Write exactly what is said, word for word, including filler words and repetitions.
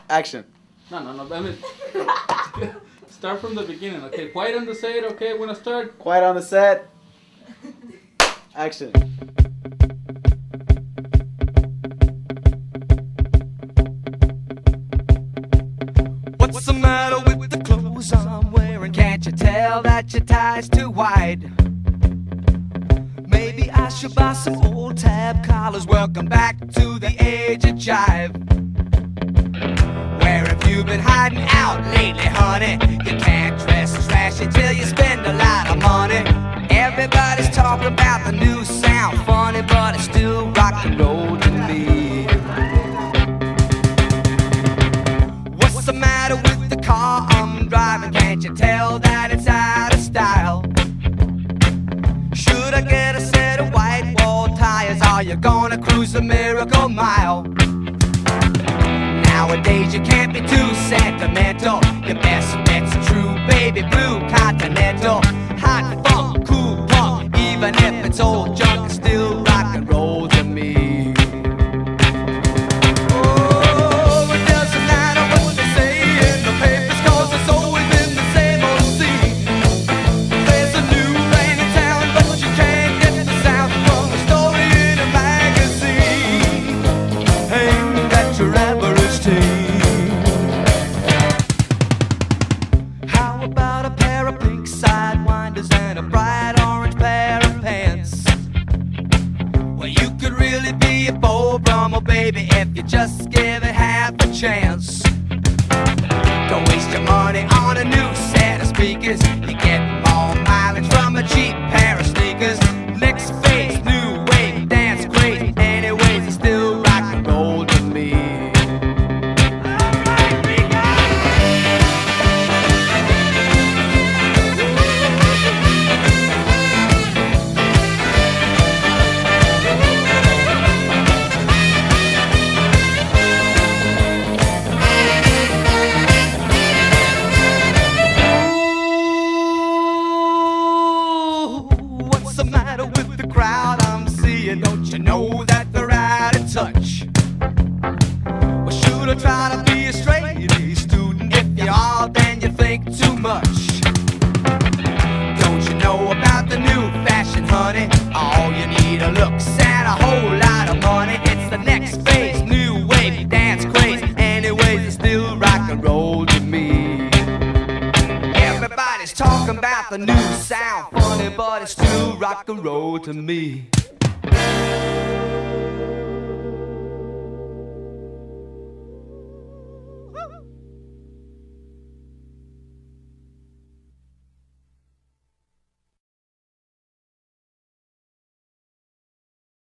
Action. No, no, no. I mean, start from the beginning. Okay, quiet on the set. Okay, we're gonna start. Quiet on the set. Action. What's the matter with the clothes I'm wearing? Can't you tell that your tie's too wide? Maybe I should buy some old tab collars. Welcome back to the age of jive. Where have you been hiding out lately, honey? You can't dress trashy till you spend a lot of money. Everybody's talking about the new sound, funny, but it's still rock and roll to me. What's the matter with the car I'm driving? Can't you tell that it's out of style? Should I get a set of white wall tires? Are you gonna cruise the Miracle Mile? Nowadays you can't be too sentimental. Your best bet's a true baby blue Continental. Hot funk, cool punk, even if it's old junk, it's still rock and roll to me. Oh, it doesn't matter what they say in the papers, 'cause it's always been the same old scene. There's a new rain in town, but you can't get the sound from a story in a magazine. Ain't that your average teen? How about a pair of pink sidewinders and a bright orange pair of pants? Well, you could really be a Beau Brummel, baby, if you just give it half a chance. Don't waste your money on a new set of speakers. You get more mileage from a cheap pair of sneakers. Next phase, new wave, dance crazy. Anyways, it's still rock and roll to me. What's the matter with the crowd I'm seeing? Don't you know that they're out of touch? Well, should I try to be a straight A student? If you are, then you think too much. Don't you know about the new fashion, honey? All you need are looks and a whole lot of money. It's the next phase, new wave, dance crazy. Anyways, it's still rock and roll to me. Everybody's talking about the new sound, funny, but it's still rock and roll to me.